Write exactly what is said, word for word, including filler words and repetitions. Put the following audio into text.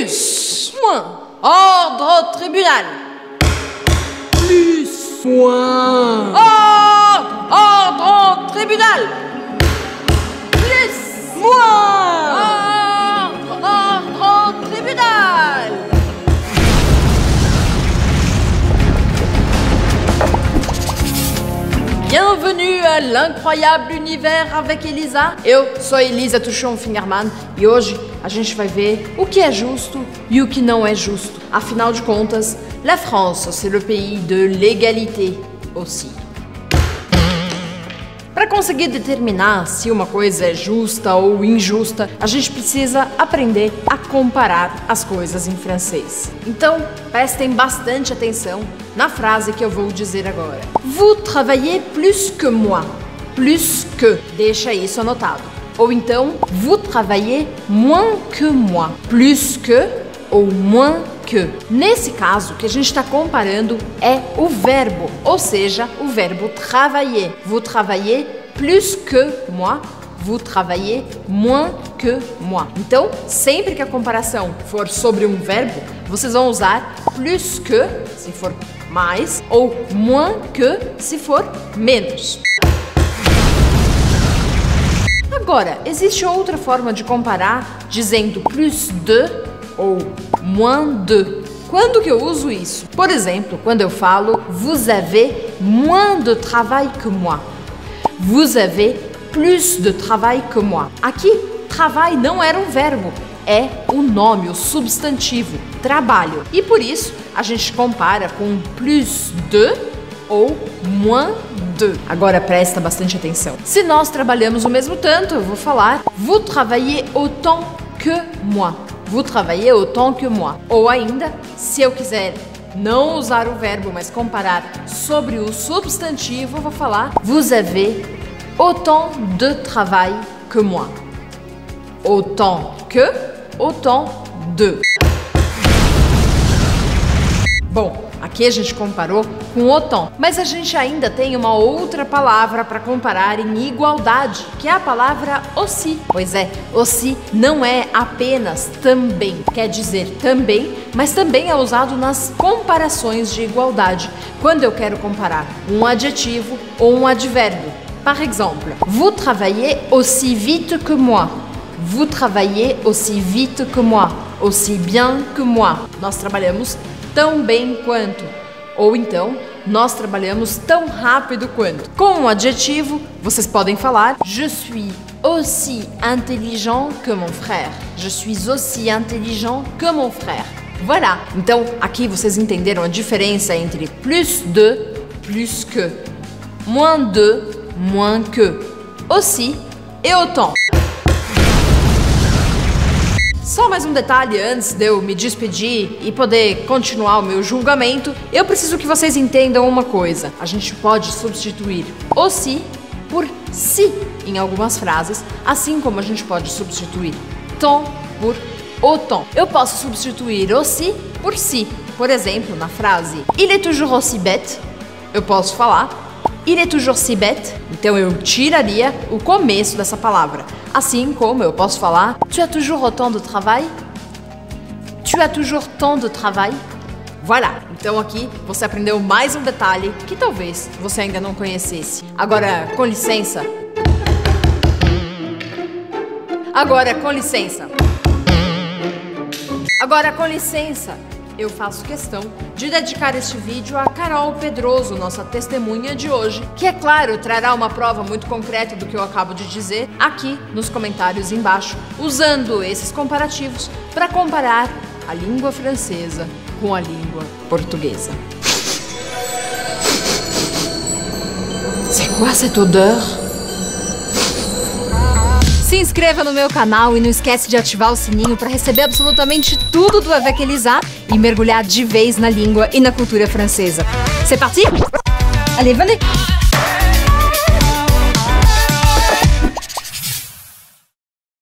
Plus, moins, ordre au tribunal. Plus, moins, ordre, ordre au tribunal. Plus, moins, ordre, ordre au tribunal. Bienvenue à l'incroyable univers avec Elisa. Eu sou a Elisa Tuchon-Fingerman e hoje a gente vai ver o que é justo e o que não é justo. Afinal de contas, la France, c'est le pays de l'égalité aussi. Para conseguir determinar se uma coisa é justa ou injusta, a gente precisa aprender a comparar as coisas em francês. Então, prestem bastante atenção na frase que eu vou dizer agora. Vous travaillez plus que moi. Plus que. Deixa isso anotado. Ou então, vous travaillez moins que moi. Plus que ou moins que. Nesse caso, o que a gente está comparando é o verbo, ou seja, o verbo travailler. Vous travaillez plus que moi. Vous travaillez moins que moi. Então, sempre que a comparação for sobre um verbo, vocês vão usar plus que, se for mais, ou moins que, se for menos. Agora, existe outra forma de comparar dizendo plus de ou moins de. Quando que eu uso isso? Por exemplo, quando eu falo vous avez moins de travail que moi. Vous avez plus de travail que moi. Aqui, travail não era um verbo, é o nome, o substantivo, trabalho. E por isso, a gente compara com plus de ou moins de. Agora presta bastante atenção. Se nós trabalhamos o mesmo tanto, eu vou falar vous travaillez autant que moi. Vous travaillez autant que moi. Ou ainda, se eu quiser não usar o verbo, mas comparar sobre o substantivo, eu vou falar vous avez autant de travail que moi. Autant que, autant de. Bom, aqui a gente comparou com autant, mas a gente ainda tem uma outra palavra para comparar em igualdade, que é a palavra aussi. Pois é, aussi não é apenas também, quer dizer também, mas também é usado nas comparações de igualdade, quando eu quero comparar um adjetivo ou um advérbio. Par exemple, vous travaillez aussi vite que moi. Vous travaillez aussi vite que moi. Aussi bien que moi. Nós trabalhamos tão bem quanto. Ou então, nós trabalhamos tão rápido quanto. Com um adjetivo, vocês podem falar je suis aussi intelligent que mon frère. Je suis aussi intelligent que mon frère. Voilà. Então, aqui vocês entenderam a diferença entre plus de, plus que, moins de, moins que, aussi e autant. Só mais um detalhe antes de eu me despedir e poder continuar o meu julgamento, eu preciso que vocês entendam uma coisa. A gente pode substituir aussi por si em algumas frases, assim como a gente pode substituir tant por autant. Eu posso substituir aussi por si. Por exemplo, na frase il est toujours aussi bête, eu posso falar il est toujours si bête, então eu tiraria o começo dessa palavra. Assim como eu posso falar tu as toujours autant de travail, tu as toujours tant de travail. Voilà, então aqui você aprendeu mais um detalhe que talvez você ainda não conhecesse. Agora, com licença. Agora, com licença. Agora, com licença. Eu faço questão de dedicar este vídeo a Carol Pedroso, nossa testemunha de hoje, que, é claro, trará uma prova muito concreta do que eu acabo de dizer aqui nos comentários embaixo, usando esses comparativos para comparar a língua francesa com a língua portuguesa. C'est quoi cette odeur? Se inscreva no meu canal e não esquece de ativar o sininho para receber absolutamente tudo do Avec Elisa e mergulhar de vez na língua e na cultura francesa. C'est parti? Allez, venez!